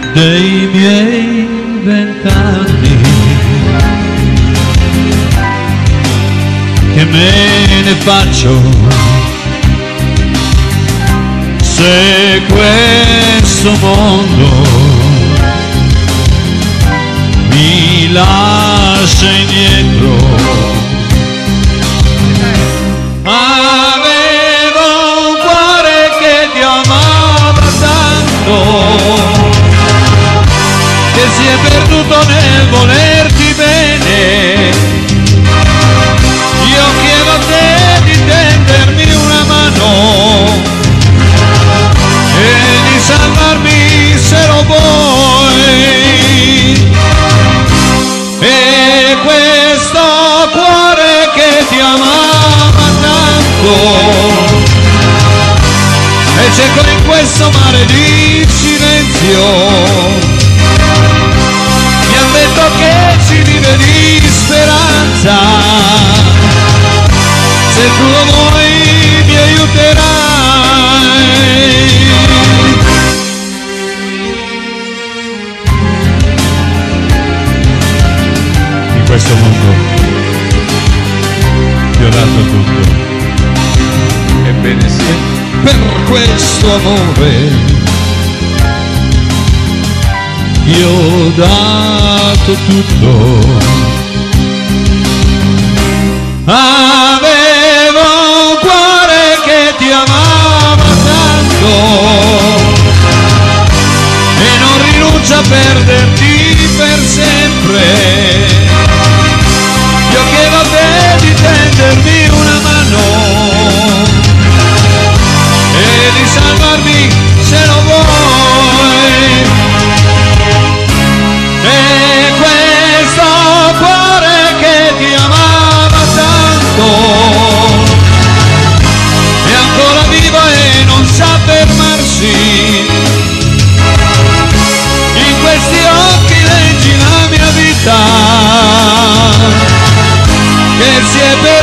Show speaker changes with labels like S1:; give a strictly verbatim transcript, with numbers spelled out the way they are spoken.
S1: dei miei vent'anni, che me ne faccio se questo mondo mi lascia indietro. Avevo un cuore che ti amava tanto, che si è perduto nel volerti bene. Io chiedo a te di tendermi una mano e di salvarmi se lo vuoi. E questo cuore che ti amava tanto è cieco in questo mare di silenzio. Mi han detto che si vive di speranza, se tu lo vuoi mi aiuterai. In questo mondo ti ho dato tutto, ebbene sì, per questo amore io ho dato tutto. Avevo un cuore che ti amava tanto e non rinuncia a perderti per sempre. Io chiedo a te di tendermi una mano e di salvarmi se lo vuoi. E questo cuore che ti amava tanto è ancora vivo e non sa fermarsi. In questi occhi leggi la mia vita che si è persa